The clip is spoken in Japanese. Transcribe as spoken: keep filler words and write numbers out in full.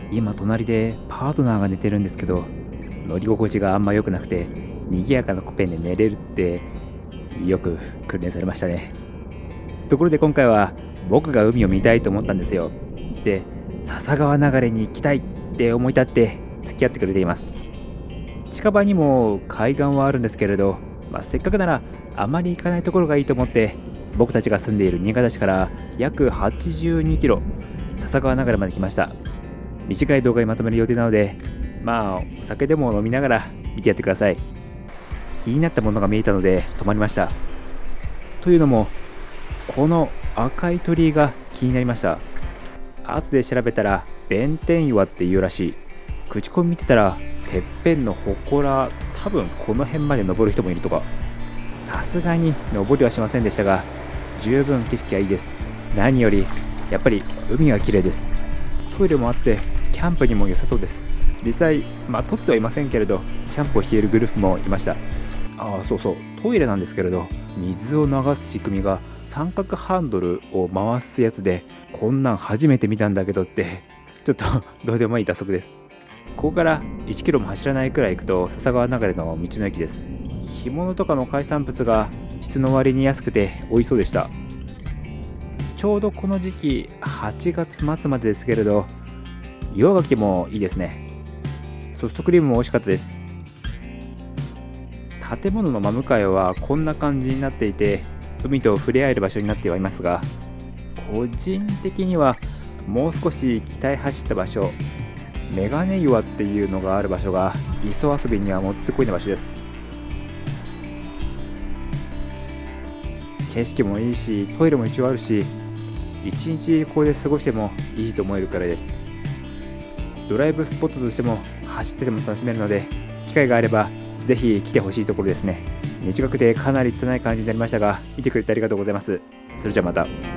今隣でパートナーが寝てるんですけど、乗り心地があんま良くなくて、賑やかなコペンで寝れるってよく訓練されましたね。ところで今回は僕が海を見たいと思ったんですよ。で、笹川流れに行きたいって思い立って付き合ってくれています。近場にも海岸はあるんですけれど、まあ、せっかくならあまり行かないところがいいと思って、僕たちが住んでいる新潟市から約はちじゅうにキロ、笹川流れまで来ました。短い動画にまとめる予定なので、まあお酒でも飲みながら見てやってください。気になったものが見えたので止まりました。というのも、この赤い鳥居が気になりました。後で調べたら弁天岩っていうらしい。口コミ見てたらてっぺんの祠、多分この辺まで登る人もいるとか。さすがに登りはしませんでしたが、十分景色はいいです。何よりやっぱり海が綺麗です。トイレもあってキャンプにも良さそうです。実際、まあ撮ってはいませんけれど、キャンプをしているグループもいました。ああ、そうそう、トイレなんですけれど、水を流す仕組みが三角ハンドルを回すやつで、こんなん初めて見たんだけどって、ちょっとどうでもいい打足です。ここからいちキロも走らないくらい行くと笹川流れの道の駅です。干物とかの海産物が質の割に安くて美味しそうでした。ちょうどこの時期はちがつ末までですけれど、岩牡蠣もいいですね。ソフトクリームも美味しかったです。建物の真向かいはこんな感じになっていて、海と触れ合える場所になってはいますが、個人的にはもう少し北へ走った場所、メガネ岩っていうのがある場所が磯遊びにはもってこいな場所です。景色もいいし、トイレも一応あるし、一日ここで過ごしてもいいと思えるくらいです。ドライブスポットとしても走ってても楽しめるので、機会があればぜひ来てほしいところですね。短くてかなり拙い感じになりましたが、見てくれてありがとうございます。それじゃあまた。